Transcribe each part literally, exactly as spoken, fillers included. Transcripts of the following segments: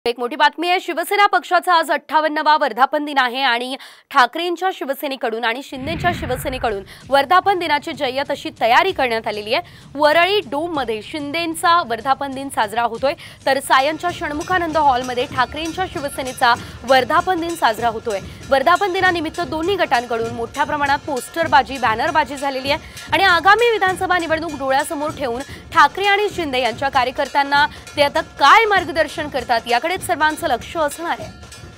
एक मोठी बातमी आहे। शिवसेना पक्षाचा आज अठ्ठावन्नावा वर्धापन दिन आहे आणि ठाकरेंच्या शिवसेनेकडून आणि शिंदेच्या शिवसेनेकडून वर्धापन दिनाची जय्यत अशी तयारी करण्यात आलेली आहे। वरळी डोम मध्ये शिंदेंचा वर्धापन दिन साजरा होतोय, तर सायंच्या षण्मुखानंद हॉल मध्ये ठाकरेंच्या शिवसेनेचा वर्धापन दिन साजरा होतोय। वर्धापन दिनानिमित्त दोन्ही गटांकडून मोठ्या प्रमाणात पोस्टरबाजी बॅनरबाजी झालेली आहे आणि आगामी विधानसभा निवडणूक डोळ्यासमोर ठेवून ठाकरे आणि शिंदे यांच्या कार्यकर्त्यांना ते आता काय मार्गदर्शन करतात याकडे सर्वांचं लक्ष असणार आहे।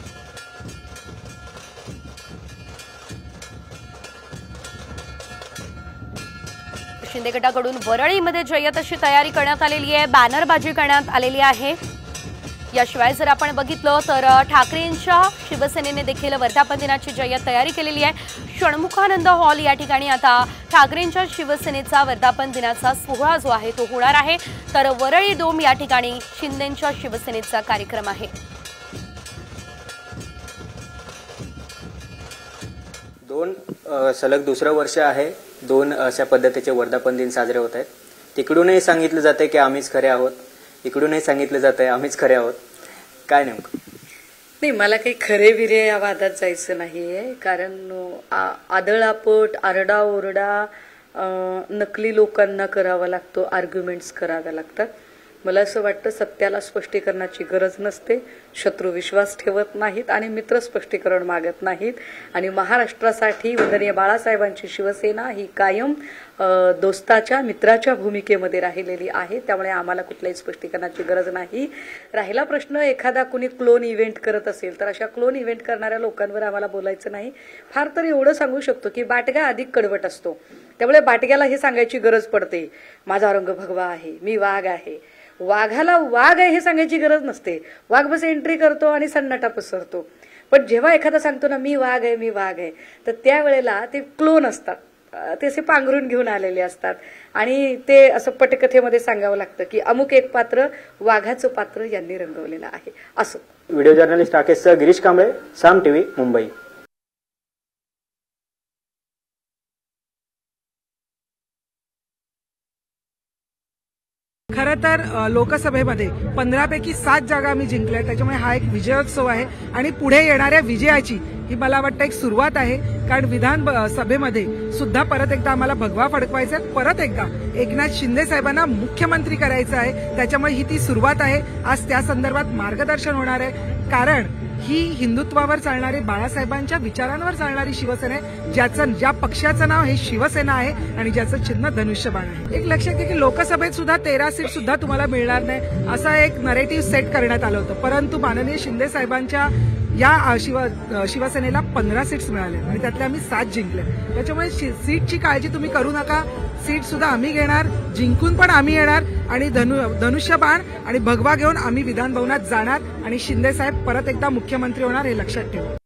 शिंदे गटाकडून वरळीमध्ये जय्यत अशी तयारी करण्यात आलेली आहे, बॅनरबाजी करण्यात आलेली आहे। याशिवाय जर आपण बघितलं तर ठाकरेंच्या शिवसेनेने देखील वर्धापन दिनाची जय्यत तयारी केलेली आहे। षण्मुखानंद हॉल या ठिकाणी आता ठाकरेंच्या शिवसेनेचा वर्धापन दिनाचा सोहळा जो आहे तो होणार आहे, तर वरळी डोम या ठिकाणी शिंदेंच्या शिवसेनेचा कार्यक्रम आहे। दोन सलग दुसरं वर्ष आहे, दोन अशा पद्धतीचे वर्धापन दिन साजरे होत आहेत। तिकडूनही सांगितलं जाते की आम्हीच खरे आहोत, इकडूनही सांगितलं जातंय आम्हीच खरे आहोत। काय नेमकं? नाही, मला काही खरे बिरे या वादात जायचं नाहीये, कारण आदळापट आरडाओरडा नकली लोकांना करावा लागतो, आर्ग्युमेंट्स कराव्या लागतात। मला असं वाटतं सत्याला स्पष्टीकरणाची गरज नसते, शत्रू विश्वास ठेवत नाहीत आणि मित्र स्पष्टीकरण मागत नाहीत। आणि महाराष्ट्रासाठी वंदनीय बाळासाहेबांची शिवसेना ही कायम दोस्ताच्या मित्राच्या भूमिकेमध्ये राहिलेली आहे, त्यामुळे आम्हाला कुठल्याही स्पष्टीकरणाची गरज नाही। राहिला प्रश्न एखादा कुणी क्लोन इव्हेंट करत असेल तर अशा क्लोन इव्हेंट करणाऱ्या लोकांवर आम्हाला बोलायचं नाही। फार तर एवढं सांगू शकतो की बाटगा अधिक कडवट असतो, त्यामुळे बाटग्याला हे सांगायची गरज पडते माझा रंग भगवा आहे, मी वाघ आहे। वाघाला वाघ आहे हे सांगायची गरज नसते, वाघ बस एंट्री करतो आणि सन्नाटा पसरतो। पण जेव्हा एखादा सांगतो ना मी वाघ आहे मी वाघ आहे, तर त्यावेळेला ते क्लोन असतात, ते असे पांघरून घेऊन आलेले असतात आणि ते असं पटकथेमध्ये सांगावं लागतं की अमुक एक पात्र वाघाचं पात्र यांनी रंगवलेलं आहे असं। Video journalist Rakesh Girish Kamble, Saam TV, Mumbai. खरं तर लोकसभेमध्ये पंधरा पैकी सात जागा आम्ही जिंकल्या, त्याच्यामुळे हा एक विजयोत्सव आहे आणि पुढे येणाऱ्या विजयाची ही मला वाटतं एक सुरुवात आहे। कारण विधान सभेमध्ये सुद्धा परत एकदा आम्हाला भगवा फडकवायचा आहे, परत एकदा एकनाथ शिंदे साहेबांना मुख्यमंत्री करायचं आहे, त्याच्यामुळे ही ती सुरुवात आहे। आज त्या संदर्भात मार्गदर्शन होणार आहे, कारण ही हिंदुत्वावर चालणारी बाळासाहेबांच्या विचारांवर चालणारी शिवसेना आहे, ज्याचं ज्या पक्षाचं नाव हे शिवसेना आहे आणि ज्याचं चिन्ह धनुष्यबाण आहे। एक लक्षात घ्या की लोकसभेत सुद्धा तेरा सीट सुद्धा तुम्हाला मिळणार नाही असा एक नरेटिव्ह सेट करण्यात आलं होतं, परंतु माननीय शिंदे साहेबांच्या या शिव शिवसेनेला पंधरा सीट्स मिळाल्या आणि त्यातले आम्ही सात जिंकले। त्याच्यामुळे सीटची काळजी तुम्ही करू नका, सीट सुद्धा आम्ही घेणार, जिंकून पण आम्ही येणार आणि धनु धनुष्यबाण आणि भगवा घेऊन आम्ही विधान भवनात जाणार आणि शिंदे साहेब परत एकदा मुख्यमंत्री होणार हे लक्षात ठेवा।